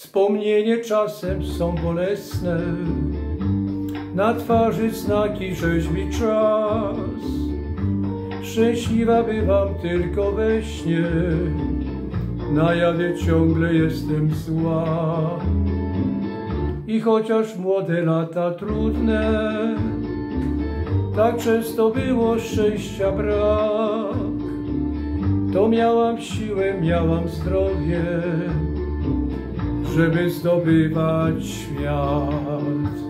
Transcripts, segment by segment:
Wspomnienie czasem są bolesne, na twarzy znaki rzeźbi czas. Szczęśliwa bywam tylko we śnie, na jawie ciągle jestem zła. I chociaż młode lata trudne, tak często było szczęścia brak, to miałam siłę, miałam zdrowie, żeby zdobywać świat.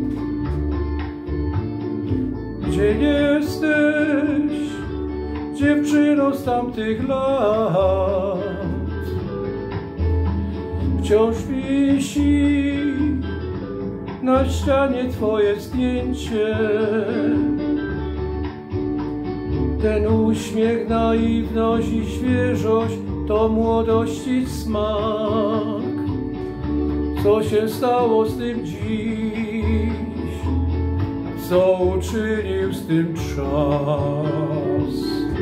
Gdzie jesteś, dziewczyno z tamtych lat? Wciąż wisi na ścianie twoje zdjęcie. Ten uśmiech, naiwność i świeżość to młodości smak. Co się stało z tym dziś? Co uczynił z tym czas?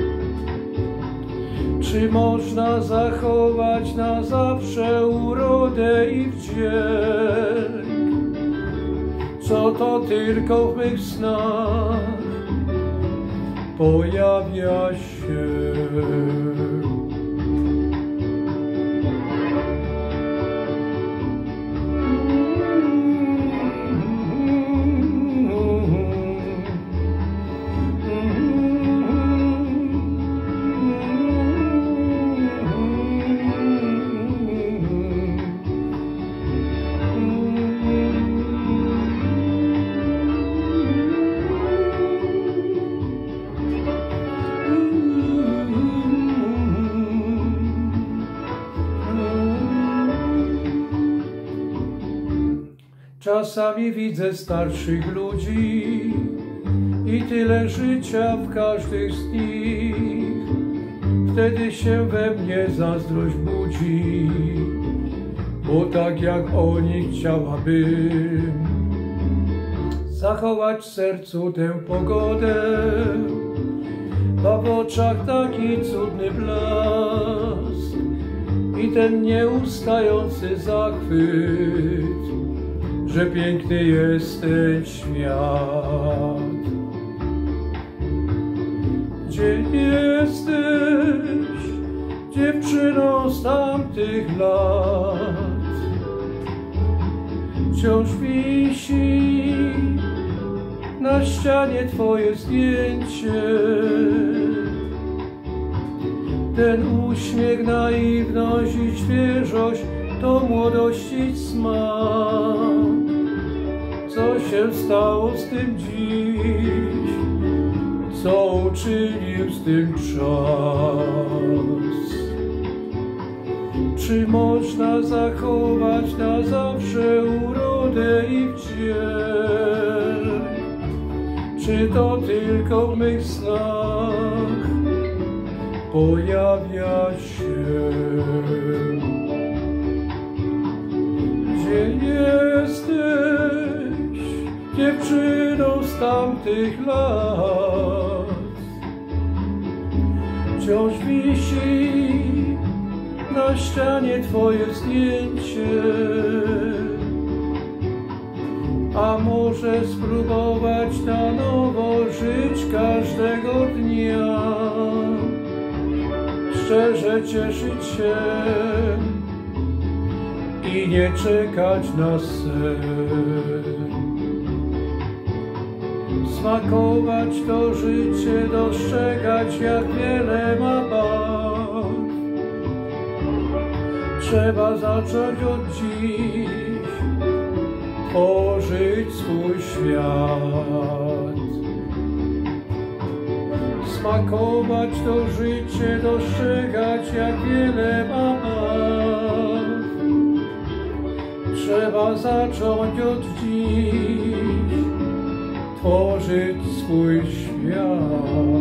Czy można zachować na zawsze urodę i wdzięk? Co to tylko w mych snach pojawia się? Czasami widzę starszych ludzi i tyle życia w każdych z nich. Wtedy się we mnie zazdrość budzi, bo tak jak oni chciałabym zachować w sercu tę pogodę, a w oczach taki cudny blask i ten nieustający zachwyt, że piękny jest ten świat. Gdzie jesteś, dziewczyno z tamtych lat? Wciąż wisi na ścianie twoje zdjęcie. Ten uśmiech, naiwność i świeżość to młodości smak. Co się stało z tym dziś? Co uczynił z tym czas? Czy można zachować na zawsze urodę i wdzięk? Czy to tylko w mych snach pojawia się? Gdzie jesteś, dziewczyno z tamtych lat? Wciąż wisi na ścianie twoje zdjęcie. A może spróbować na nowo żyć każdego dnia, szczerze cieszyć się i nie czekać na sen. Smakować to życie, dostrzegać jak wiele ma barw. Trzeba zacząć od dziś tworzyć swój świat. Smakować to życie, dostrzegać jak wiele ma barw. Trzeba zacząć od dziś tworzyć swój świat.